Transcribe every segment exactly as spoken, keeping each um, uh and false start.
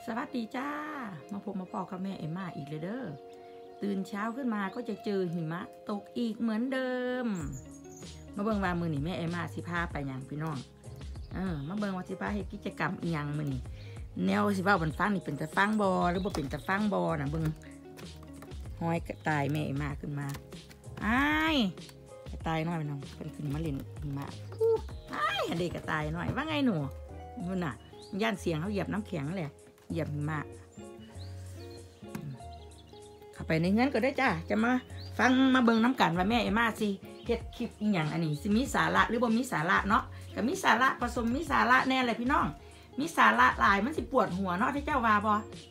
สวัสดีจ้ามาพบมาพอกับแม่เอ็มมาอีกเลยเด้อตื่นเช้าขึ้นมาก็จะเจอหิมะตกอีกเหมือนเดิมมาเบิ่งว่ามือนี่แม่เอ็มมาสิพาไปยังพี่น้องเออมาเบิ่งว่าสิพาให้กิจกรรมอีหยังมือนี่แนวสิว่าบนฟังนี่เป็นตะฟังบอหรือบ่เป็นตะฟังบอนะเบิ่งห้อยกระต่ายแม่เอ็มมาขึ้นมาอ้ายกระต่ายน้อยพี่น้องเป็นขึ้นมาเล่นหิมะอ้ายเด็กกระต่ายน้อยว่าไงหนูนู่นน่ะย่านเสียงเขาเหยียบน้ำแข็งแหละเหยียบหิมะเข้าไปในเงินก็ได้จ้าจะมาฟังมาเบิ่งน้ำกันว่าแม่เอ็มมาสิเฮ็ดคลิปอีหยังอันนี้สิมีสาระหรือบ่มีสาระเนาะก็มีสาระผสมมีสาระแน่เลยพี่น้องมีสาระหลายมันสิปวดหัวเนาะที่เจ้าว่าบ่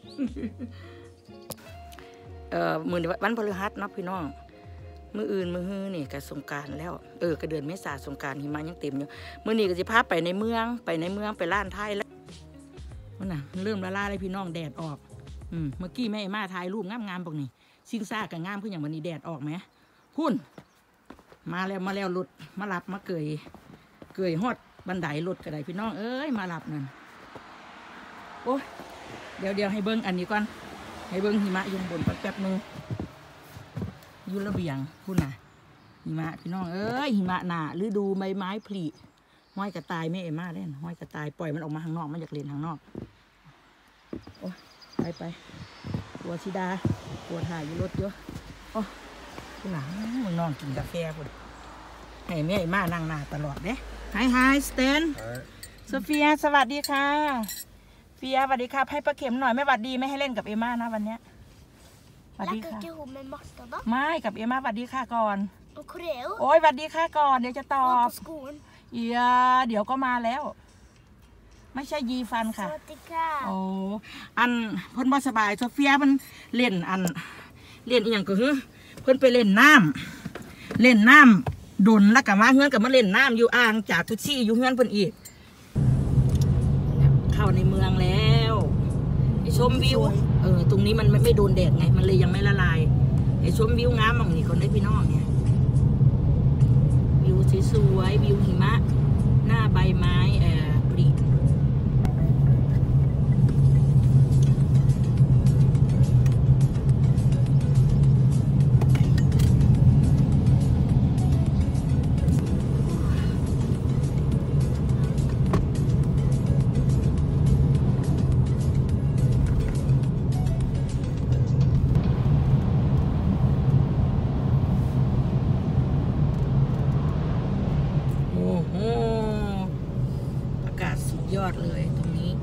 เอ่อมื้อวันพฤหัสเนาะพี่น้องมื้ออื่นมื้อฮื้อนี่ก็สงกรานต์แล้วเออก็เดือนเมษาสงกรานต์หิมะยังเต็มอยู่มื้อนี้ก็สิพาไปในเมืองไปในเมืองไปร้านไทยแล้วมันน่ะเริ่มละลายเลยพี่น้องแดดออกอืมเมื่อกี้แม่มาถ่ายรูปงามๆพวกนี้ซิ่งซ่ากับงามขึ้นอย่างวันนี้แดดออกไหมพุ่นมาแล้วมาแล้วรถมาหลับมาเกยเกยฮอดบันไดรถกระไดพี่น้องเอ้ยมาหลับนั่นโอ้ยเดี๋ยวเดี๋ยวให้เบิ้งอันนี้ก่อนให้เบิ้งหิมะยุงบนแป๊บๆนึงยุระเบียงพุ่นน่ะหิมะพี่น้องเอ้ยหิมะหนาฤดูใบไม้ผลิห้อยกระต่ายแม่เอ็มมาเล่นห้อยกระต่ายปล่อยมันออกมาข้างนอกมันอยากเล่นข้างนอกโอ้ไปไปตัวชิดาตัวถ่ายอยู่รถเยอะโอ้คุณหลังมึงนอนกินกาแฟพุ่นให้แม่เอ็มมานั่งหน้าตลอดเด้ไฮไฮสเตนโซเฟียสวัสดีค่ะเฟียสวัสดีค่ะให้ประเข็มหน่อยไม่หวัดดีไม่ให้เล่นกับเอ็มมานะวันนี้สวัสดีค่ะไม่กับเอ็มมาสวัสดีค่ะก่อนโอ้ยสวัสดีค่ะก่อนเดี๋ยวจะตอบเอียเดี๋ยวก็มาแล้วไม่ใช่ยีฟันค่ะสวัสดีค่ะโอ้อันเพิ่นบ่สบายโซเฟียมันเล่นอันเล่นอีหยังก็คือเพิ่นไปเล่นน้ำเล่นน้ำดุนแล้วก็มาเฮือนกับมาเล่นน้ำอยู่อ่างจากทุกที่อยู่เฮือนเพิ่นอีกเข้าในเมืองแล้วไอชมวิวเออตรงนี้มันไม่โดนแดดไงมันเลยยังไม่ละลายไอชมวิวงามมองนี่คนได้พี่น้องเนี่ยวิวสวยๆวิวหิมะหน้าใบไม้เอ่อปริยอดเลยตรงนี้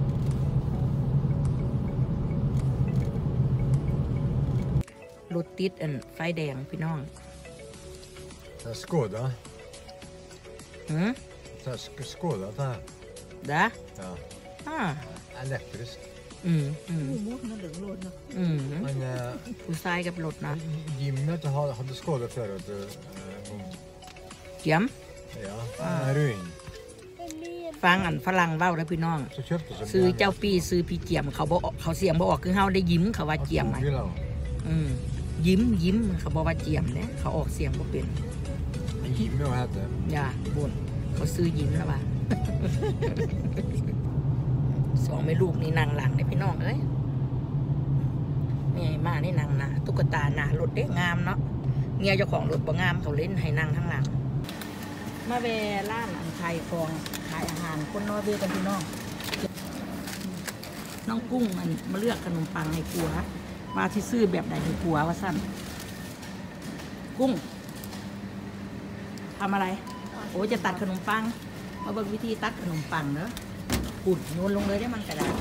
รถติดอันไฟแดงพี่น้องสกูด้าหืมสกูด้าท่าด้าอ่าอิเล็กทริสอืมอืมมันเหลืองโลดนะอืมผู้ชายกับรถนะยิมเนี่ยจะหาหาสกูด้าเฟอร์ดเยี่ยม ja ruin ฟังอันฝรั่งเว้าแล้วพี่น้องซื้อเจ้าปีซื้อพี่เจียมเขาบอกเขาเสียงบอกออกคือเฮาได้ยิ้มเขาว่าเจียมไหมอืมยิ้มยิ้มเขาบอกว่าเจียมเนี่ยเขาออกเสียงบ่เป็นยิ้มไม่ว่าแต่อย่าบ่นเขาซื้อยิ้มแล้วป่ะ สองแม่ลูกนี่นั่งหลังเนี่ยพี่น้องเอ้ยแม่มานี่นั่งหน้าตุ๊กตาหน้ารถเด้งามเนาะเมียเจ้าของรถบ่งามเขาเล่นให้นั่งข้างหลังมาเวร้านอันไทยฟองขายอาหารคนนอร์เวย์กันพี่น้องน้องกุ้งมันมาเลือกขนมปังให้ผัวว่าที่ซื้อแบบไหนให้ผัวว่าสั้นกุ้งทำอะไรโอ้จะตัดขนมปังมาเบิ่งวิธีตัดขนมปังเนอะขุดโยนลงเลยได้มันกระดาษ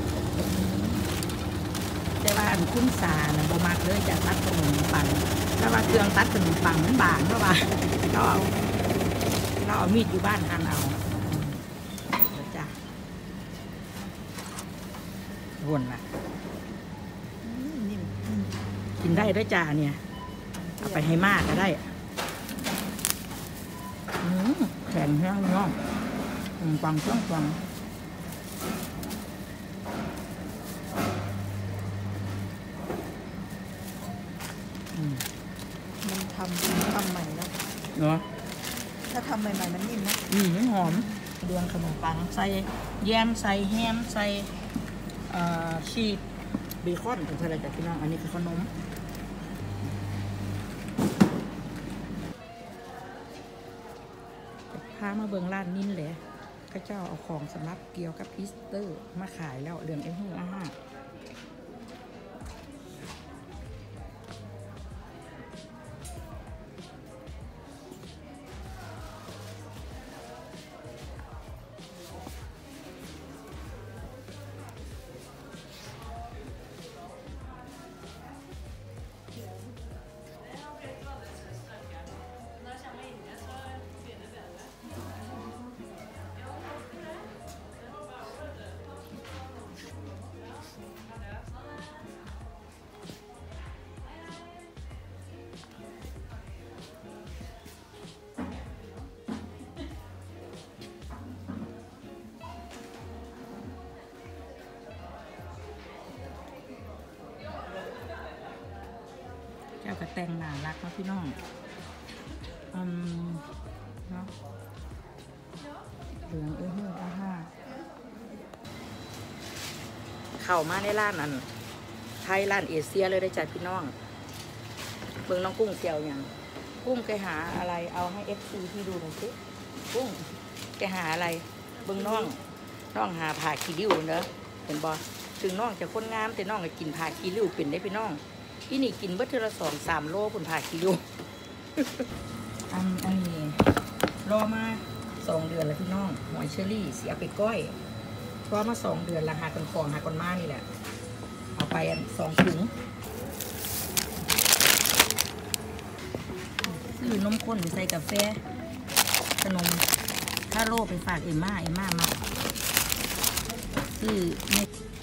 แต่ว่าอันคุ้นสานะโบมากเลยจะตัดขนมปังถ้าว่าเครื่องตัดขนมปังมันบางเพราะว่าเราเอาเราเอามีดอยู่บ้านหั่นเอาจ้ะวนละกินได้ด้วยจ้าเนี่ยเอาไปให้มากก็ได้แข็งแห้งน้องปังช่องปังมันทำทำใหม่แล้วเนาะถ้าทำใหม่ๆมันนิ่มนะอืมหอมเดือนขนมปังใส่แยมใส่แฮมใส่อ่าชีสเบคอนถึงเท่าไรจ้ะพี่น้องอันนี้คือขนมพามาเบิ่งร้านนิ้นเลยข้าเจ้าเอาของสำหรับเกี่ยวกับอีสเตอร์มาขายแล้วเรื่องไอ้หูอาหารเจ้ากระแตงหนารักนะพี่น้องอืมเนาะเหลืองเอ้ยเฮ้ยอาห้าเข้ามาในร้านนั้นไทยร้านเอเชียเลยได้จัดพี่น้องเบิ่งน้องกุ้งเกี่ยวอย่างกุ้งแกหาอะไรเอาให้เอฟซีที่ดูหน่อยสิกุ้งแกหาอะไรเบิ่งน้องน้องหาผ่าขี้ริ้วเนอะเห็นบอถึงน้องจะคนงามแต่น้องก็กินผ่าขี้ริ้วเป็นได้พี่น้องที่นี่กินเบิดเทอละสองสามโลผลผ่าขี้ริ้ว อันอันนี้รอมาสองเดือนแล้วพี่น้องหอยเชอรี่เสียไปก้อยรอมาสองเดือนละหากันฟองหากันมานี่แหละเอาไปอันสองถุงซื้อนมข้นไปใส่กาแฟขนมถ้าโลไปฝากเอ็มม่าเอ็มม่ามาซื้อใน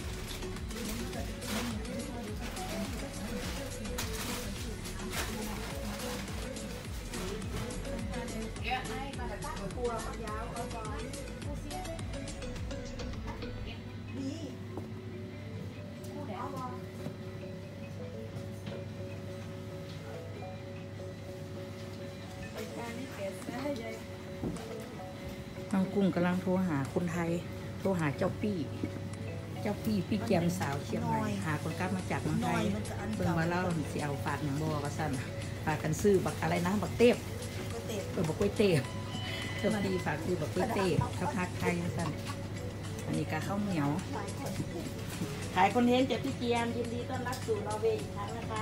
น้องกุ้งกำลังโทรหาคนไทยโทรหาเจ้าปี้เจ้าปี้ปี้แกมสาวเชียงใหม่หาคนกลับมาจากเมืองไทยเบิ่งว่าเล่าเสียเอาฝากอย่างบอกระสันฝากกันซื้อบักอะไรนะบักเทพเออบักกล้วยเทพเจ้าปี้ฝากซื้อบักกล้วยเทพข้าวผัดไทยระสันอันนี้กาข้าวเหนียวขายคอนเทนต์จากพี่เกียมยินดีต้อนรับสู่นอร์เวย์อีกครั้งนะคะ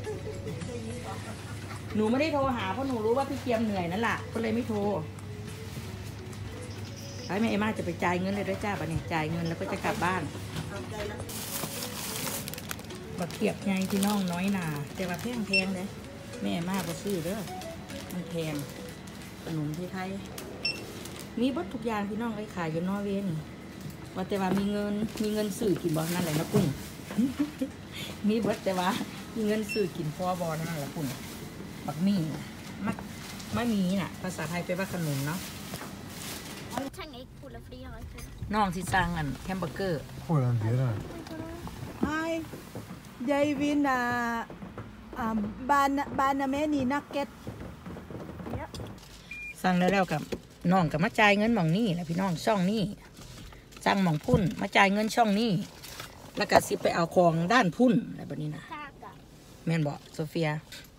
หนูไม่ได้โทรหาเพราะหนูรู้ว่าพี่เกียมเหนื่อยนั่นแหละก็เลยไม่โทรไอ้แม่เอม่าจะไปจ่ายเงินเลยด้วยจ้าบัดนี้จ่ายเงินแล้วก็จะกลับบ้านบักเขียบไงพี่น้องน้อยหนาแต่ว่าแพงแพงเลยแม่เอม่าก็ซื้อเด้อมันแพงขนมที่ไทยมีบัตทุกอย่างพี่น้องเลยขายอยู่นอร์เวย์นี่ว่าแต่ว่ามีเงินมีเงินซื้อกินบอนั่นแหละนะกุ้ง มีบัตแต่ว่ามีเงินซื้อกินพอบอนั่นแหละกุ้งบักมี่มักไม่มีน่ะภาษาไทยแปลว่าขนมเนาะน้องที่สร้างอันแฮมเบอร์เกอร์ Får den dyrare? Hej, jeg vil uh, uh, ban banameni nugget. สั่งได้แล้วกับน้องกับมาจ่ายเงินหม่องนี่แหละพี่น้องช่องนี่สั่งหม่องพุ่นมาจ่ายเงินช่องนี่แล้วก็สิไปเอาของด้านพุ่นอะไรแบบนี้นะแม่นบอกโซเฟีย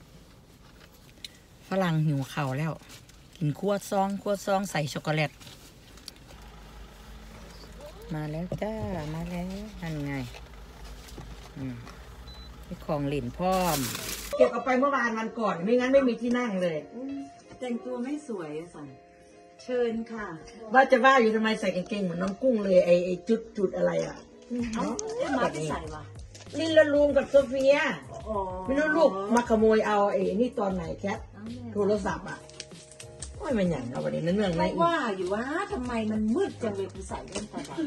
ฝรั่งหิวข้าวแล้วกินขั้วซองขั้วซองใส่ช็อกโกแลตมาแล้วจ้ามาแล้วนั่นไงอืมมีของหลินพร้อมเก็บเอาไปเมื่อวานวันก่อนไม่งั้นไม่มีที่นั่งเลยแต่งตัวไม่สวยสันเชิญค่ะว่าจะว่าอยู่ทำไมใส่กางเกงเหมือนน้องกุ้งเลยไอไอจุดจุดอะไรอ่ะเอ้ามาที่ใส่วะลินละลุงกับโซเฟียไม่รู้ลูกมาขโมยเอาไอ้นี่ตอนไหนแคทโทรศัพท์อ่ะโอ้ยมันอย่างเอาวันนี้นั่นเรื่องอะไรอีกว่าอยู่ว่าทำไมมันมืดจังเลยกูใส่แว่นตาดำ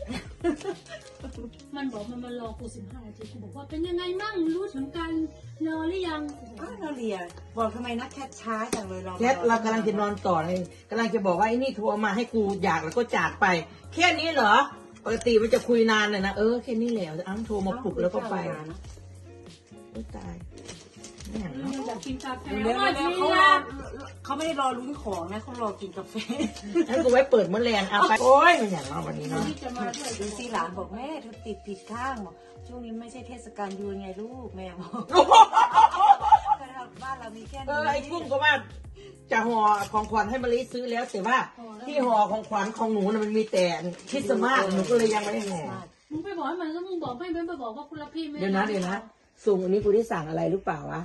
มันบอกมันมารอกูสิบห้านาทีกูบอกว่าเป็นยังไงมั่งรู้ถึงกันรอหรือยังอ้าวเราเรียบอกทำไมนักแคทช้าจังเลยเราแคทเรากำลังจะนอนต่อเลยกำลังจะบอกว่าไอ้นี่โทรมาให้กูอยากแล้วก็จากไปแค่นี้เหรอปกติมันจะคุยนานเลยนะเออแค่นี้แหละอ้ำโทรมาปลุกแล้วก็ไปโอ้ตายนอยากกินกาแฟเดี๋ยวว่าเดี๋ยวดีเขารละอเขาไม่ได้รอลุ้นของนะเขารอกินกาแฟงั้นกูไว้เปิดมดแลนเอาไปโอ้ยมันอย่างเราวันนี้เนาะที่จะมาด้วยดูสิหลานบอกแม่เธอติดผิดข้างบอกช่วงนี้ไม่ใช่เทศกาลยูนไงลูกแม่บอกก็เราบ้านเรามีแค่เอนี้อไอ้กุ้งก็ว่าจะห่อของขวัญให้มะลิซื้อแล้วแต่ว่าที่ห่อของขวัญของหนูน่ะมันมีแต่คริสต์มาสหนูก็เลยยังไม่ได้ห่อมึงไปบอกให้มันก็มึงบอกไม่ไปบอกว่าคุณละพี่ไม่เดี๋ยวนะเดี๋ยวนะส่งอันนี้กูได้สั่งอะไรหรือเปล่าวะ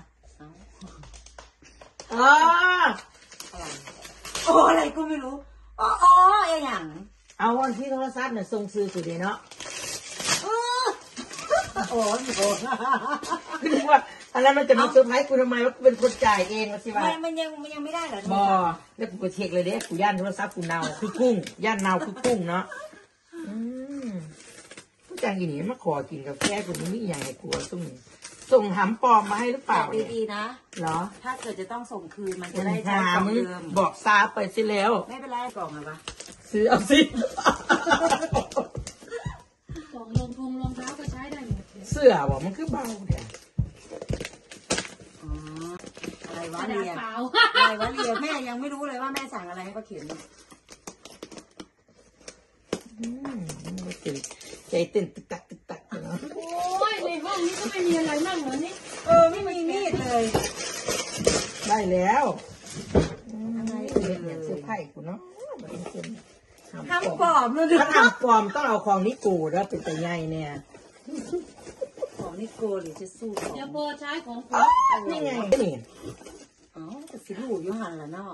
เอาอ๋ออะไรโอ้อะไรก็ไม่รู้อ๋ออ๋อไอ้หยังเอาวันที่โทรศัพท์เนี่ยส่งซื้อสุดเลยเนาะอ๋อโอ้โหคือว่าอะไรมันจะมาเซอร์ไพรส์กูทำไมว่ากูเป็นคนจ่ายเองวะสิวะมันมันยังมันยังไม่ได้เหรอบอแล้วกูก็เช็คเลยเด้กูย่านโทรศัพท์กูเนาคือกุ้งย่านเนาคือกุ้งเนาะอืมผู้จังอีนี่มาขอกินกาแฟกูนี่มีอย่างไรกูส่งส่งหำปลอมมาให้หรือเปบล่าอกเนี่ยดีๆนะเหรอถ้าเกิดจะต้องส่งคืนมันจะมันได้ใช้หากล่องมึงเดิมบอกซาไปสิแล้วไม่เป็นไรกล่องอะปะซื้อเอาสิกล่องรองทงรองเท้าก็ใช้ได้หมดเลยเสื้อบอกมันคือเบาเนี่ยอ๋ออะไรกวะระดาเรีษยนเปล่าอะไรวะเรียนแม่ยังไม่รู้เลยว่าแม่สั่งอะไรให้เขาเขียนเนี่ยอืมมันใจใจเต้นตึกตักตึกตักเนาะโอ้ยในห้องนี้ก็ไม่มีอะไรนั่งเหรอนี่เออไม่มีมีดเลยได้แล้วอะไรเรียนเลเนี่ยยเสื้อผ้ากูเนาะทำปลอมเลยถ้าทำปลอมต้องเอาของนี้กูแล้วเป็นแต่ใหญ่เนี่ยของนี่โกหรือจะสู้ของเดี๋ยวพอใช้ของผอ๋อมนี่ไงนี่อ๋อแต่สิลูกอยูหันละเนาะ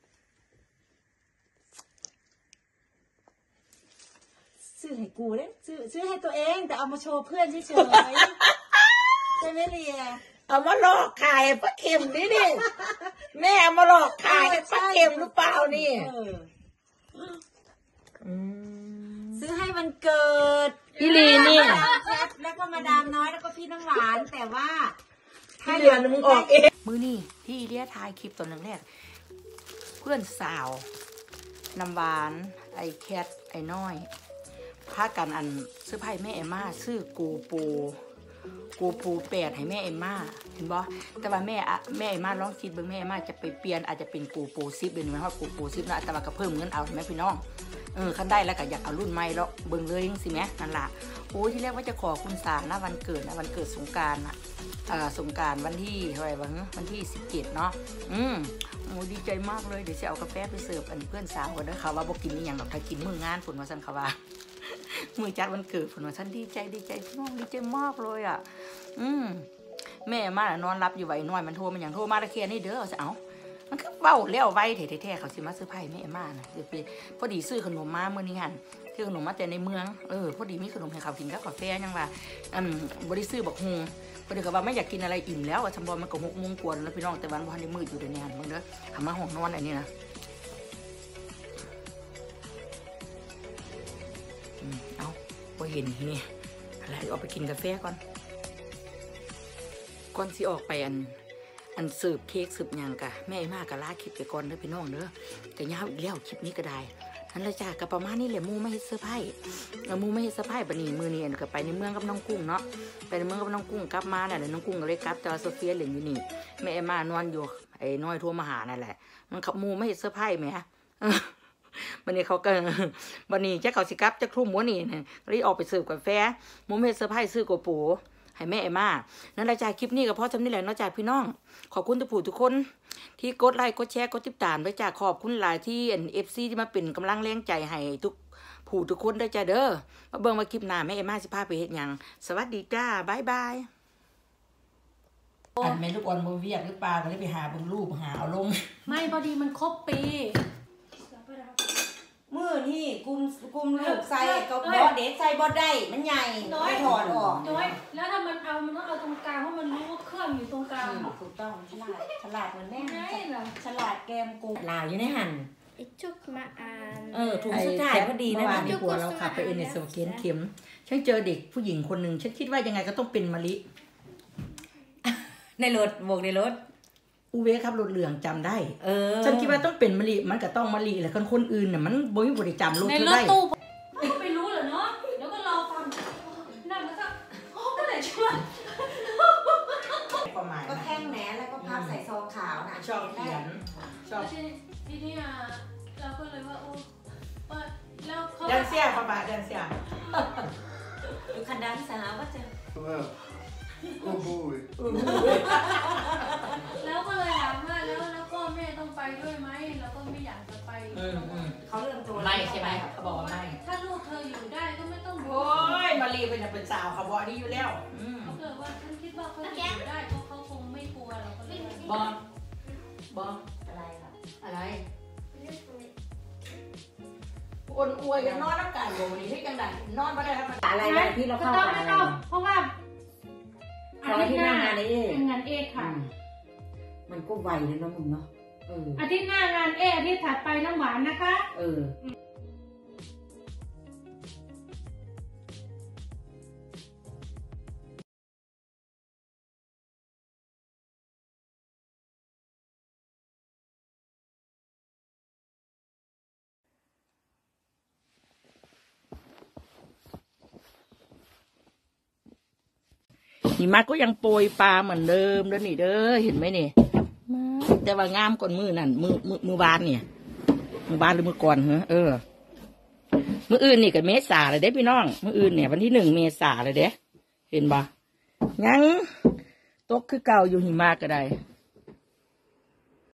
ซื้อให้กูเด้ซื้อซื้อให้ตัวเองแต่เอามาโชว์เพื่อนเฉยๆใช่ไหมเรียเอามาหลอกขายป้าเข็มนี่นี่แม่เอามาหลอกขายป้าเข็มหรือเปล่านี่เอออืมซื้อให้มันเกิดพี่ลีนี่แคทแล้วก็มาดามน้อยแล้วก็พี่น้ำหวานแต่ว่าพี่เดือนมึงออกเองมือนี่ที่เรียถ่ายคลิปตอนแรกเพื่อนสาวน้ำหวานไอ้แคทไอ้น้อยพากันอันซื้อไพ่แม่เอมม่าซื้อกูปูกูปูแปดให้แม่เอมม่าเห็นบ่แต่ว่าแม่อะแม่เอมม่าลองคิดเบิ่งแม่เอมม่าจะไปเปลี่ยนอาจจะเป็นกูปูซิปเดี๋ยวนี้มันว่ากูปูซิปนะแต่ว่าก็เพิ่มเงินเอาแม่พี่น้องเออคันได้แล้วก็อยากเอารุ่นใหม่แล้วเบิ่งเลยสิแม่นั่นล่ะโอ้ยที่แรกว่าจะขอคุณสานะวันเกิดนะวันเกิดสงกรานต์อ่ะอ่าสงกรานต์วันที่เท่าไหร่วะวันที่สิบเจ็ดเนาะอืมโอ้ดีใจมากเลยเดี๋ยวจะเอากาแฟไปเสิร์ฟอันเพื่อนสาวกันเด้อค่ะว่าบ่กินนี่อย่างดอกถ้ากินมื้องานฝนว่าซั่นค่ะว่า มือจัดวันเกิดฝนว่าฉันดีใจดีใจพี่น้องดีใจมากเลยอ่ะ อืมแม่มาน่ะนอนรับอยู่ไว้น้อยมันโทรมันอย่างโทรมาตะเคียนนี่เด้อจะเอามันก็เบ้าเลี้ยวไว้แท้ๆเขาสิมาซื้อไผ่แม่มาน่ะเดี๋ยวไปพอดีซื้อขนมมาเมื่อนี้หันซื้อขนมมาแต่ในเมืองเออพอดีมีขนมให้เขากินกับกาแฟยังว่าอืมบริซื้อบักฮงพอดีก็ว่าไม่อยากกินอะไรอิ่มแล้วอะชำบอมันก็หกโมงกว่าแล้วพี่น้องแต่วันวันนี้มืดอยู่เดี๋ยวนี้หันมึงเด้อทำมาห้องนอนอันนี้นะอืมเอาพอเห็นนี่อะไรออกไปกินกาแฟก่อนก่อนสิออกไปอันอันสืบเค้กสืบยังกะแม่มากกะลาคลิปไปก่อนเด้อพี่น้องเด้อแต่ยาวอีกแล้วคลิปนี้ก็ได้นั่นแหละจ้าก็ประมาณนี้แหละมูไม่เฮ็ดเสื้อผ้ามูไม่เฮ็ดเสื้อผ้าบัดนี้มือนี้ก็ไปในเมืองกับน้องกุ้งเนาะไปในเมืองกับน้องกุ้งกลับมาน่ะเดี๋ยวน้องกุ้งก็เลยกลับแต่ว่าโซเฟียเหลืออยู่นี่แม่มานอนอยู่ไอ้น้อยโทรมาหานั่นแหละมันขับมูไม่เฮ็ดเสื้อผ้าไหมฮะวันนี้เขาก็วันนี้จะเขาสิกลับจะคลุ้มหัวนี่เนี่ยรีบออกไปซื้อกาแฟมูไม่เฮ็ดเสื้อผ้าซื้อโกโปให้แม่เอม่านั่นแหละจ้าคลิปนี้ก็พอจำนี่แหละเนาะจ้าพี่น้องขอบคุณทุกผู้ทุกคนที่กดไลค์กดแชร์กดติดตามด้วยจ้าขอบคุณหลายที่เอ็นเอฟซีที่มาเป็นกำลังแรงใจให้ทุกผู้ทุกคนด้วยจ้าเด้อมาเบิ่งมาคลิปหน้าแม่เอม่าสิพาไปเฮ็ดหยังสวัสดีจ้าบายบายอันแม่ลูกอ่อนบ่เวียกหรือเปล่าก็เลยไปหาเบิ่งรูปหาเอาลงไม่พอดีมันครบปีมือนี่กุมกุมลูกใส่ก็บอเด็กใส่บอได้มันใหญ่ไม่ถอดออกน้อยแล้วถ้ามันเอามันต้องเอาตรงกลางเพราะมันรู้ว่าเครื่องอยู่ตรงกลางถูกต้องฉลาดฉลาดเหมือนแม่ใช่เหรอฉลาดแกมกูลาวอยู่ในหัน It took my um เออถุงสุดท้ายพอดีนะเมื่อวานในครัวเราขับไปเอ็นเอสเกนเข็มฉันเจอเด็กผู้หญิงคนหนึ่งฉันคิดว่ายังไงก็ต้องเป็นมะลิในรถบวกในรถอูเวครับรถเหลืองจำได้เออฉันคิดว่าต้องเป็นมะลิมันก็ต้องมะลิแหละคนคนอื่นน่ะมันบ่มีบริจำรถในเธอรถได้ตู้ไม่รู้เหรอเนาะเดี๋ยวก็รอฟังนั่นมันก็โอ้ก็ไหนช่วยความหมายก็นะแท่งแหนแล้วอ่ะอยู่คันดังสาวว่าจะ Well, oh boy. แล้วก็เลยถามว่าแล้วแล้วก็แม่ต้องไปด้วยไหมแล้วก็ไม่อยากจะไปอืมอืมเขาเริ่มตัวไม่ใช่ไหมเขาบอกว่าไม่ถ้าลูกเธออยู่ได้ก็ไม่ต้องโอ้ยมารีเป็นเป็นสาวเขาบอกนี่อยู่แล้วอืมเขาเกิดว่าฉันคิดว่าเขาจะอยู่ได้เพราะเขาคงไม่กลัวเราก็เลยบอลบอลอะไรล่ะอะไรอ้วนอวยกันนอนน้ำกันบ่วันนี้ที่จังไดนอนไม่ได้ครับอะไรนะที่เราเข้าต้องไปไม่ต้องเพราะว่าตอนที่หน้างานเอเป็นงานเอค่ะมันก็ไวเลยเนาะมึงเนาะเอออาทิตย์หน้างานเออาทิตย์ถัดไปน้ำหวานนะคะเออหิมะก็ยังโปรยปลาเหมือนเดิมเด้อนี่เด้อเห็นไหมนี่แต่ว่างามกว่ามือนั่นมือมือมือบานเนี่ยมือบานหรือมือก่อนเหรอเออมืออื่นนี่กับเมษาเลยเด้พี่น้องมืออื่นเนี่ยวันที่หนึ่งเมษาเลยเด้เห็นบ่ยังตกคือเก่าอยู่หิมะก็ได้